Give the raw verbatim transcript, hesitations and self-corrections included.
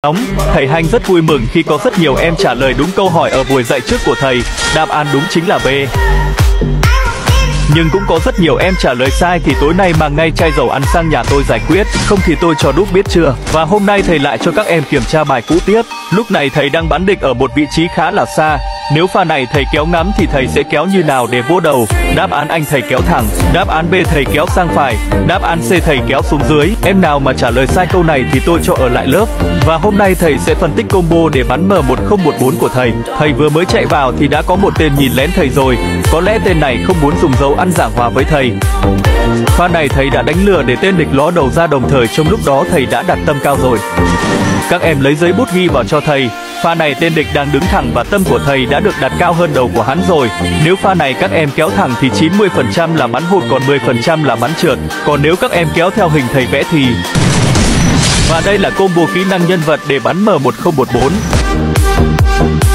Nóng, thầy Hanh rất vui mừng khi có rất nhiều em trả lời đúng câu hỏi ở buổi dạy trước của thầy. Đáp án đúng chính là B. Nhưng cũng có rất nhiều em trả lời sai thì tối nay mang ngay chai dầu ăn sang nhà tôi giải quyết, không thì tôi cho đúc biết chưa. Và hôm nay thầy lại cho các em kiểm tra bài cũ tiếp. Lúc này thầy đang bắn địch ở một vị trí khá là xa. Nếu pha này thầy kéo ngắm thì thầy sẽ kéo như nào để vô đầu? Đáp án anh thầy kéo thẳng, đáp án B thầy kéo sang phải, đáp án C thầy kéo xuống dưới. Em nào mà trả lời sai câu này thì tôi cho ở lại lớp. Và hôm nay thầy sẽ phân tích combo để bắn M một không một bốn của thầy. Thầy vừa mới chạy vào thì đã có một tên nhìn lén thầy rồi. Có lẽ tên này không muốn dùng dấu ăn giảng hòa với thầy. Pha này thầy đã đánh lừa để tên địch ló đầu ra, đồng thời trong lúc đó thầy đã đặt tâm cao rồi. Các em lấy giấy bút ghi vào cho thầy. Pha này tên địch đang đứng thẳng và tâm của thầy đã được đặt cao hơn đầu của hắn rồi. Nếu pha này các em kéo thẳng thì chín mươi phần trăm là bắn hụt, còn mười phần trăm là bắn trượt. Còn nếu các em kéo theo hình thầy vẽ thì... Và đây là combo kỹ năng nhân vật để bắn M một không một bốn.